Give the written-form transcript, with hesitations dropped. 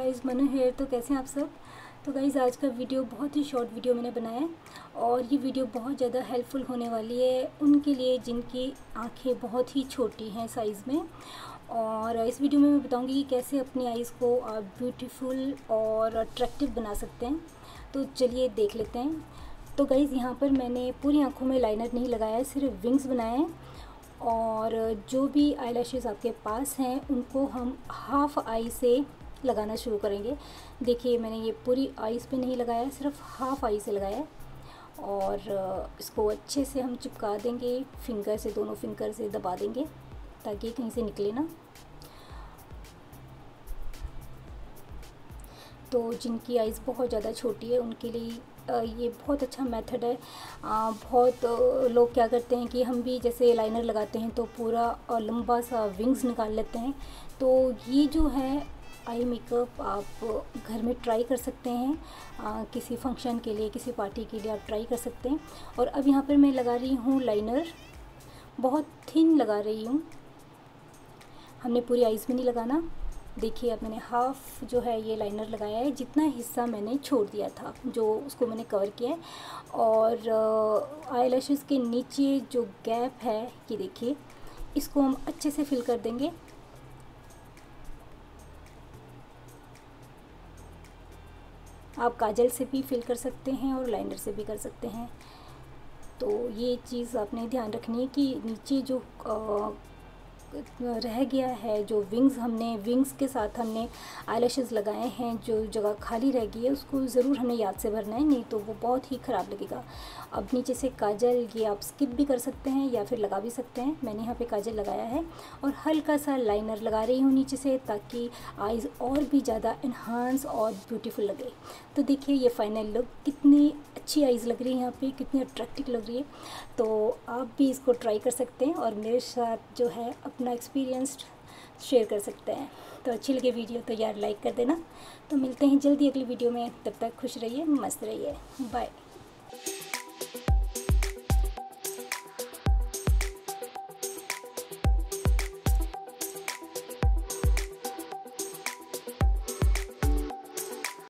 Guys, Manu hair. तो कैसे हैं आप सब। तो गाइज़, आज का वीडियो बहुत ही शॉर्ट वीडियो मैंने बनाया है और ये वीडियो बहुत ज़्यादा हेल्पफुल होने वाली है उनके लिए जिनकी आंखें बहुत ही छोटी हैं साइज़ में। और इस वीडियो में मैं बताऊंगी कि कैसे अपनी आइज़ को आप ब्यूटीफुल और अट्रैक्टिव बना सकते हैं। तो चलिए देख लेते हैं। तो गाइज़, यहाँ पर मैंने पूरी आँखों में लाइनर नहीं लगाया है, सिर्फ विंग्स बनाए हैं। और जो भी आईलैशेस आपके पास हैं उनको हम हाफ़ आई से लगाना शुरू करेंगे। देखिए, मैंने ये पूरी आईज़ पे नहीं लगाया है, सिर्फ हाफ़ आई से लगाया है। और इसको अच्छे से हम चिपका देंगे, फिंगर से, दोनों फिंगर से दबा देंगे ताकि कहीं से निकले ना। तो जिनकी आइज़ बहुत ज़्यादा छोटी है उनके लिए ये बहुत अच्छा मेथड है। बहुत लोग क्या करते हैं कि हम भी जैसे लाइनर लगाते हैं तो पूरा लंबा सा विंग्स निकाल लेते हैं। तो ये जो है आई मेकअप आप घर में ट्राई कर सकते हैं। किसी फंक्शन के लिए, किसी पार्टी के लिए आप ट्राई कर सकते हैं। और अब यहाँ पर मैं लगा रही हूँ लाइनर, बहुत थिन लगा रही हूँ। हमने पूरी आइज़ में नहीं लगाना। देखिए, अब मैंने हाफ़ जो है ये लाइनर लगाया है, जितना हिस्सा मैंने छोड़ दिया था जो उसको मैंने कवर किया है। और आईलैशेस के नीचे जो गैप है ये देखिए, इसको हम अच्छे से फिल कर देंगे। आप काजल से भी फिल कर सकते हैं और लाइनर से भी कर सकते हैं। तो ये चीज़ आपने ध्यान रखनी है कि नीचे जो रह गया है, जो विंग्स के साथ हमने आईलैशेस लगाए हैं, जो जगह खाली रह गई है उसको ज़रूर हमें याद से भरना है, नहीं तो वो बहुत ही ख़राब लगेगा। अब नीचे से काजल ये आप स्किप भी कर सकते हैं या फिर लगा भी सकते हैं। मैंने यहाँ पे काजल लगाया है और हल्का सा लाइनर लगा रही हूँ नीचे से, ताकि आइज़ और भी ज़्यादा इन्हांस और ब्यूटीफुल लगे। तो देखिए ये फाइनल लुक, कितनी अच्छी आइज़ लग रही है यहाँ पे, कितनी अट्रैक्टिव लग रही है। तो आप भी इसको ट्राई कर सकते हैं और मेरे साथ जो है अपना एक्सपीरियंस शेयर कर सकते हैं। तो अच्छी लगे वीडियो तो यार लाइक कर देना। तो मिलते हैं जल्दी अगली वीडियो में, तब तक खुश रहिए, मस्त रहिए, बाय।